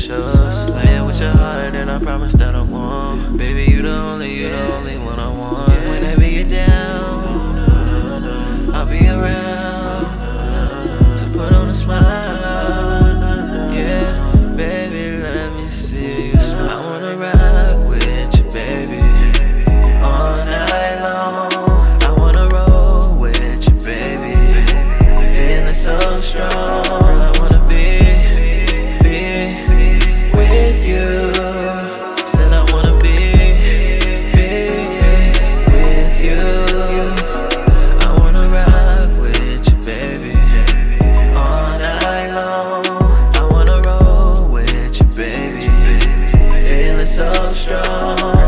shows. Lay it with your heart and I promise that I won't. Baby, you the only one I want. Whenever you're down, I'll be around to put on a smile. Yeah, baby, let me see you smile. I wanna rock with you, baby, all night long. I wanna roll with you, baby, feeling so strong. Girl, I wanna be with you. Said I wanna be with you. I wanna rock with you, baby, all night long. I wanna roll with you, baby, feeling so strong.